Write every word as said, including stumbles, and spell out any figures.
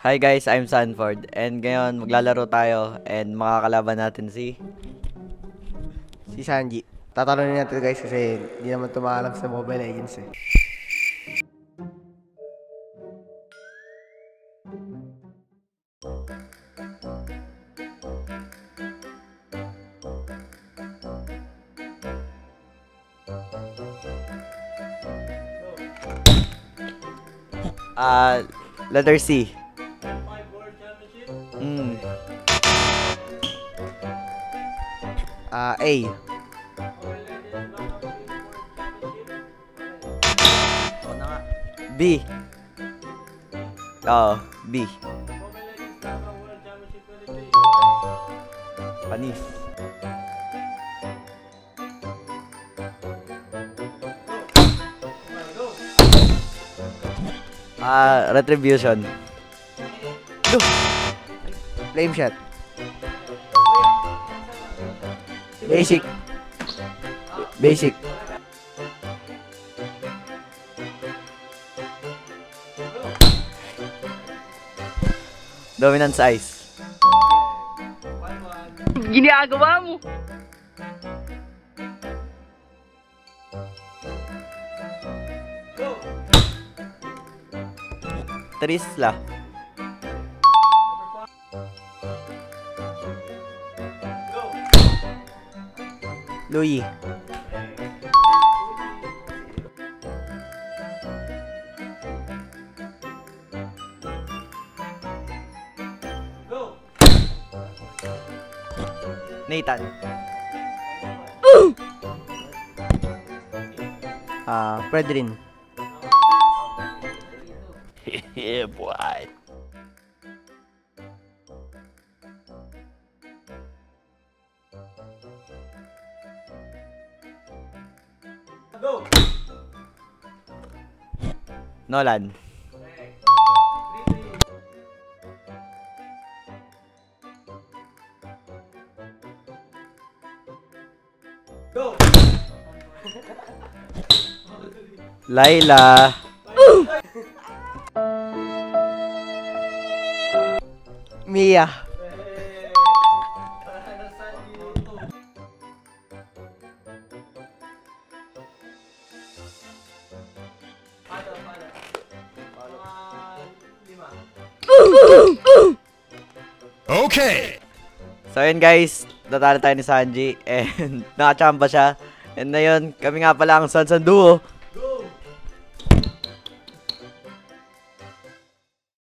Hi guys, I'm Sanford and ngayon maglalaro tayo and makakalaban natin si si Sanji. Tatanungin natin guys kasi hindi naman tumaalam sa Mobile Legends eh. Ah, uh, letter C. Mm. Ah, uh, A. B. Oh, B. Panis. Ah, uh, retribution. Flame shot. Basic. Basic. Dominance ice. Ginagawa mo. Trisla. Louis. Nathan. Ah, uh, Fredrin. Yeah, boy. Go. Nolan. Go. Laila. Mia. Okay. So yun guys, natalo tayo ni Sanji and nakachamba siya. And na yun, kami nga pala ang Sansan Duo.